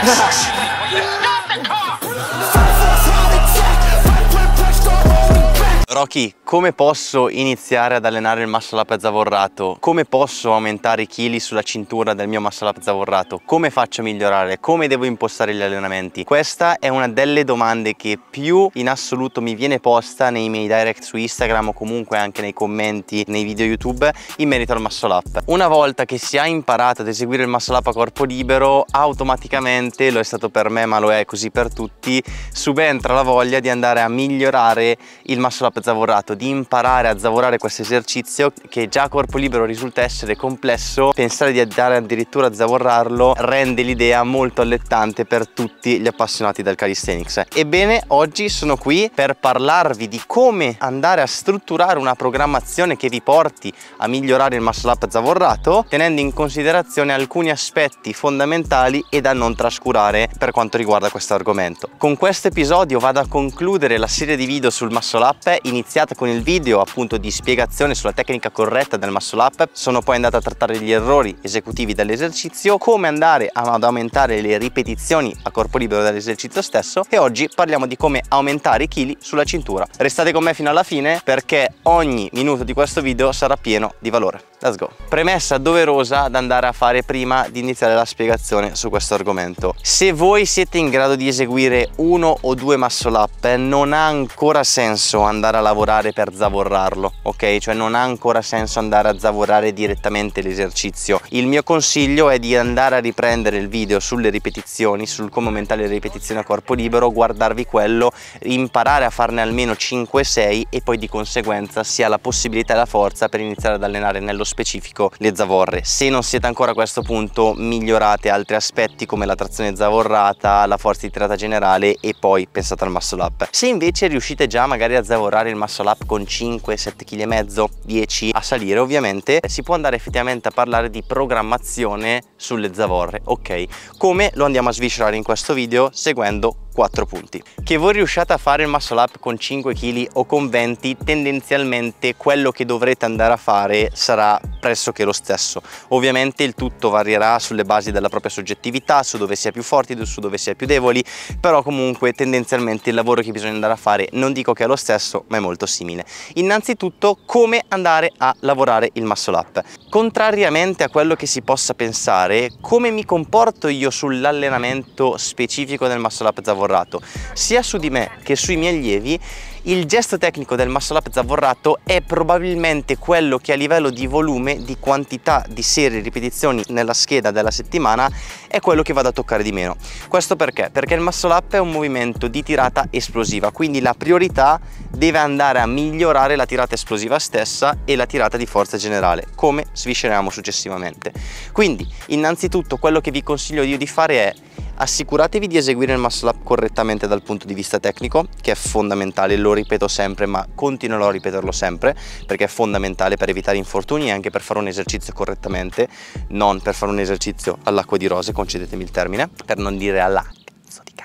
Rocky, come posso iniziare ad allenare il muscle up zavorrato? Come posso aumentare i chili sulla cintura del mio muscle up zavorrato? Come faccio a migliorare? Come devo impostare gli allenamenti? Questa è una delle domande che più in assoluto mi viene posta nei miei direct su Instagram o comunque anche nei commenti nei video YouTube in merito al muscle up. Una volta che si ha imparato ad eseguire il muscle up a corpo libero, automaticamente, lo è stato per me ma lo è così per tutti, subentra la voglia di andare a migliorare il muscle up zavorrato, di imparare a zavorare questo esercizio che già a corpo libero risulta essere complesso. Pensare di andare addirittura a zavorrarlo rende l'idea molto allettante per tutti gli appassionati del calisthenics. Ebbene, oggi sono qui per parlarvi di come andare a strutturare una programmazione che vi porti a migliorare il muscle up zavorrato, tenendo in considerazione alcuni aspetti fondamentali e da non trascurare per quanto riguarda questo argomento. Con questo episodio vado a concludere la serie di video sul muscle up, iniziata con il video appunto di spiegazione sulla tecnica corretta del muscle up. Sono poi andato a trattare gli errori esecutivi dell'esercizio, come andare ad aumentare le ripetizioni a corpo libero dell'esercizio stesso, e oggi parliamo di come aumentare i chili sulla cintura. Restate con me fino alla fine perché ogni minuto di questo video sarà pieno di valore. Let's go! Premessa doverosa da andare a fare prima di iniziare la spiegazione su questo argomento: se voi siete in grado di eseguire uno o due muscle up, non ha ancora senso andare a lavorare per zavorrarlo, ok? Cioè non ha ancora senso andare a zavorare direttamente l'esercizio. Il mio consiglio è di andare a riprendere il video sulle ripetizioni, sul come aumentare le ripetizioni a corpo libero, guardarvi quello, imparare a farne almeno 5-6 e poi di conseguenza si ha la possibilità e la forza per iniziare ad allenare nello specifico le zavorre. Se non siete ancora a questo punto, migliorate altri aspetti come la trazione zavorrata, la forza di tirata generale e poi pensate al muscle up. Se invece riuscite già magari a zavorare il muscle up con 5-7 kg e mezzo, 10 a salire, ovviamente si può andare effettivamente a parlare di programmazione sulle zavorre, ok? Come lo andiamo a sviscerare in questo video seguendo 4 punti. Che voi riusciate a fare il muscle up con 5 kg o con 20, tendenzialmente quello che dovrete andare a fare sarà pressoché lo stesso. Ovviamente il tutto varierà sulle basi della propria soggettività, su dove si è più forti, su dove si è più deboli, però comunque tendenzialmente il lavoro che bisogna andare a fare, non dico che è lo stesso, ma è molto simile. Innanzitutto, come andare a lavorare il muscle up? Contrariamente a quello che si possa pensare, come mi comporto io sull'allenamento specifico del muscle up zavorrato, sia su di me che sui miei allievi, il gesto tecnico del muscle up zavorrato è probabilmente quello che a livello di volume, di quantità di serie ripetizioni nella scheda della settimana è quello che vado a toccare di meno. Questo perché? Perché il muscle up è un movimento di tirata esplosiva, quindi la priorità deve andare a migliorare la tirata esplosiva stessa e la tirata di forza generale, come sviscereremo successivamente. Quindi innanzitutto quello che vi consiglio io di fare è: assicuratevi di eseguire il muscle up correttamente dal punto di vista tecnico, che è fondamentale, lo ripeto sempre ma continuerò a ripeterlo sempre perché è fondamentale per evitare infortuni e anche per fare un esercizio correttamente, non per fare un esercizio all'acqua di rose, concedetemi il termine, per non dire alla cazzo di cane.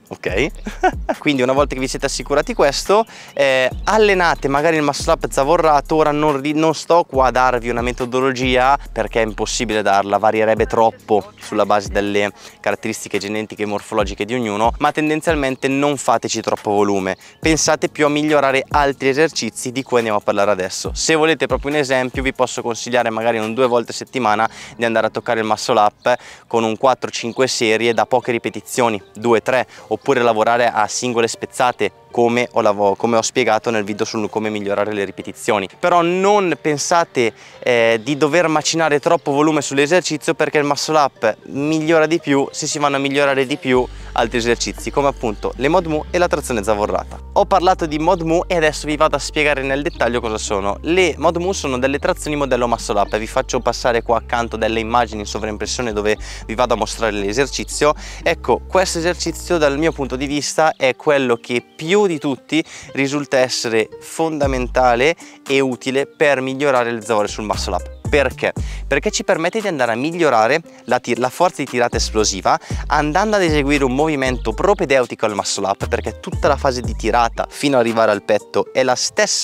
Ok? Quindi una volta che vi siete assicurati questo, allenate magari il muscle up zavorrato. Ora non sto qua a darvi una metodologia perché è impossibile darla, varierebbe troppo sulla base delle caratteristiche genetiche e morfologiche di ognuno, ma tendenzialmente non fateci troppo volume, pensate più a migliorare altri esercizi di cui andiamo a parlare adesso. Se volete proprio un esempio, vi posso consigliare magari un 2 volte a settimana di andare a toccare il muscle up con un 4-5 serie da poche ripetizioni, 2-3, oppure lavorare a singole spezzate come ho spiegato nel video su come migliorare le ripetizioni. Però non pensate di dover macinare troppo volume sull'esercizio, perché il muscle up migliora di più se si vanno a migliorare di più altri esercizi come appunto le mod mu e la trazione zavorrata. Ho parlato di mod mu e adesso vi vado a spiegare nel dettaglio cosa sono. Le mod mu sono delle trazioni modello muscle up, vi faccio passare qua accanto delle immagini in sovraimpressione dove vi vado a mostrare l'esercizio. Ecco, questo esercizio dal mio punto di vista è quello che più di tutti risulta essere fondamentale e utile per migliorare le zavorre sul muscle up. Perché? Perché ci permette di andare a migliorare la forza di tirata esplosiva andando ad eseguire un movimento propedeutico al muscle up, perché tutta la fase di tirata fino ad arrivare al petto è la stessa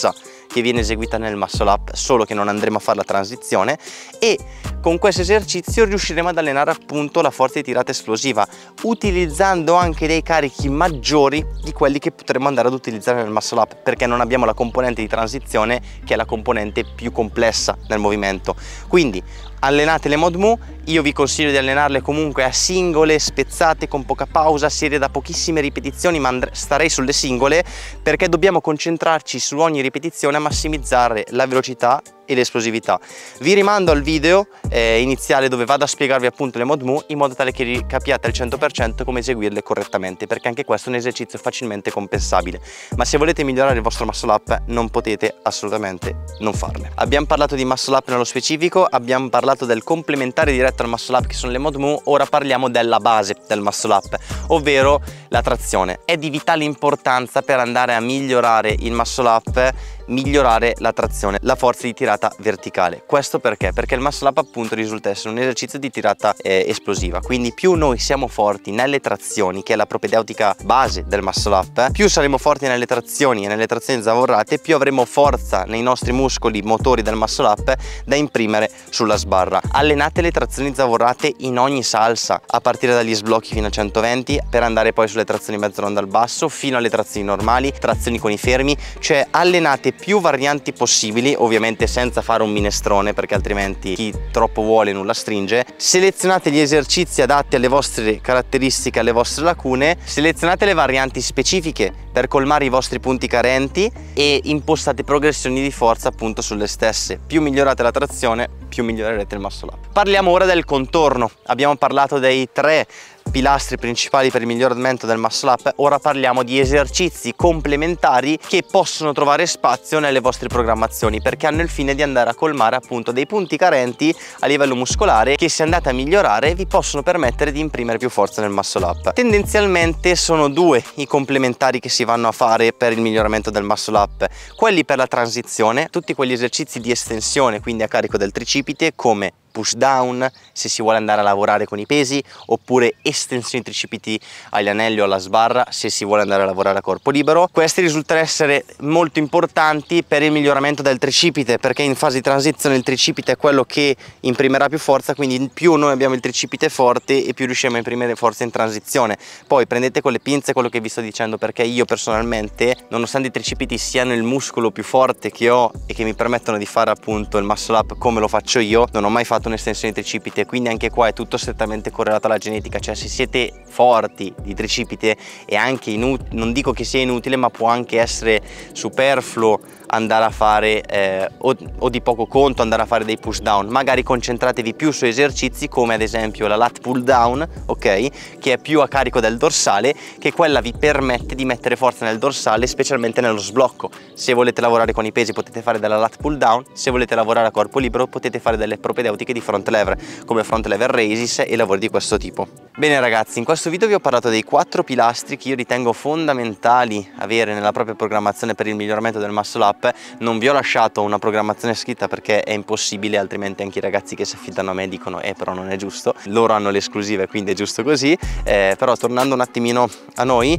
che viene eseguita nel muscle up, solo che non andremo a fare la transizione, e con questo esercizio riusciremo ad allenare appunto la forza di tirata esplosiva, utilizzando anche dei carichi maggiori di quelli che potremmo andare ad utilizzare nel muscle up, perché non abbiamo la componente di transizione, che è la componente più complessa nel movimento. Quindi allenate le mod mu, io vi consiglio di allenarle comunque a singole, spezzate, con poca pausa, serie da pochissime ripetizioni, ma starei sulle singole, perché dobbiamo concentrarci su ogni ripetizione a massimizzare la velocità e l'esplosività. Vi rimando al video iniziale dove vado a spiegarvi appunto le mod mu, in modo tale che capiate al 100% come eseguirle correttamente, perché anche questo è un esercizio facilmente compensabile. Ma se volete migliorare il vostro muscle up non potete assolutamente non farle. Abbiamo parlato di muscle up nello specifico, abbiamo parlato del complementare diretto al muscle up che sono le mod mu, ora parliamo della base del muscle up, ovvero la trazione. È di vitale importanza per andare a migliorare il muscle up, migliorare la trazione, la forza di tirata verticale. Questo perché? Perché il muscle up appunto risulta essere un esercizio di tirata esplosiva, quindi più noi siamo forti nelle trazioni, che è la propedeutica base del muscle up, più saremo forti nelle trazioni e nelle trazioni zavorrate, più avremo forza nei nostri muscoli motori del muscle up da imprimere sulla sbarra. Allenate le trazioni zavorrate in ogni salsa, a partire dagli sblocchi fino a 120, per andare poi sulle trazioni mezzo ronda al basso, fino alle trazioni normali, trazioni con i fermi, cioè allenate più varianti possibili, ovviamente senza fare un minestrone, perché altrimenti chi troppo vuole nulla stringe. Selezionate gli esercizi adatti alle vostre caratteristiche, alle vostre lacune, selezionate le varianti specifiche per colmare i vostri punti carenti e impostate progressioni di forza appunto sulle stesse. Più migliorate la trazione, più migliorerete il muscle up. Parliamo ora del contorno. Abbiamo parlato dei 3 pilastri principali per il miglioramento del muscle up, ora parliamo di esercizi complementari che possono trovare spazio nelle vostre programmazioni, perché hanno il fine di andare a colmare appunto dei punti carenti a livello muscolare che, se andate a migliorare, vi possono permettere di imprimere più forza nel muscle up. Tendenzialmente sono 2 i complementari che si vanno a fare per il miglioramento del muscle up: quelli per la transizione, tutti quegli esercizi di estensione, quindi a carico del tricipite, come push down se si vuole andare a lavorare con i pesi, oppure estensioni tricipiti agli anelli o alla sbarra se si vuole andare a lavorare a corpo libero. Questi risultano essere molto importanti per il miglioramento del tricipite, perché in fase di transizione il tricipite è quello che imprimerà più forza, quindi più noi abbiamo il tricipite forte e più riusciamo a imprimere forza in transizione. Poi prendete con le pinze quello che vi sto dicendo, perché io personalmente, nonostante i tricipiti siano il muscolo più forte che ho e che mi permettono di fare appunto il muscle up come lo faccio io, non ho mai fatto un'estensione di tricipite, quindi anche qua è tutto strettamente correlato alla genetica. Cioè, se siete forti di tricipite è anche non dico che sia inutile, ma può anche essere superfluo andare a fare o di poco conto andare a fare dei push down. Magari concentratevi più su esercizi come ad esempio la lat pull down, ok, che è più a carico del dorsale, che quella vi permette di mettere forza nel dorsale, specialmente nello sblocco. Se volete lavorare con i pesi potete fare della lat pull down, se volete lavorare a corpo libero potete fare delle propedeutiche di front lever, come front lever raises e lavori di questo tipo. Bene ragazzi, in questo video vi ho parlato dei 4 pilastri che io ritengo fondamentali avere nella propria programmazione per il miglioramento del muscle up. Non vi ho lasciato una programmazione scritta perché è impossibile, altrimenti anche i ragazzi che si affidano a me dicono però non è giusto, loro hanno le esclusive quindi è giusto così. Però tornando un attimino a noi,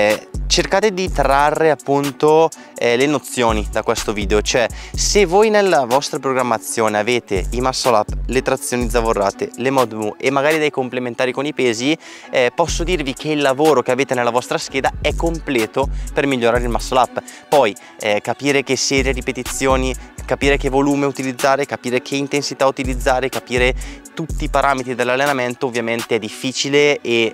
cercate di trarre appunto le nozioni da questo video. Cioè, se voi nella vostra programmazione avete i muscle up, le trazioni zavorrate, le mod mu e magari dei complementari con i pesi, posso dirvi che il lavoro che avete nella vostra scheda è completo per migliorare il muscle up. Poi capire che serie, ripetizioni, capire che volume utilizzare, capire che intensità utilizzare, capire tutti i parametri dell'allenamento ovviamente è difficile, e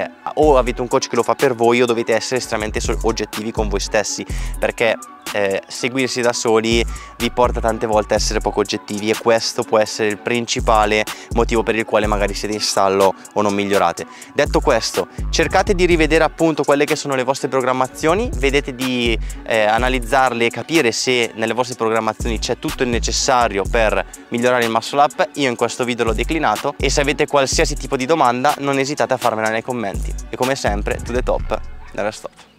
o avete un coach che lo fa per voi o dovete essere estremamente oggettivi con voi stessi, perché seguirsi da soli vi porta tante volte a essere poco oggettivi, e questo può essere il principale motivo per il quale magari siete in stallo o non migliorate. Detto questo, cercate di rivedere appunto quelle che sono le vostre programmazioni, vedete di analizzarle e capire se nelle vostre programmazioni c'è tutto il necessario per migliorare il muscle up. Io in questo video l'ho declinato, e se avete qualsiasi tipo di domanda non esitate a farmela nei commenti. E come sempre, to the top, never stop.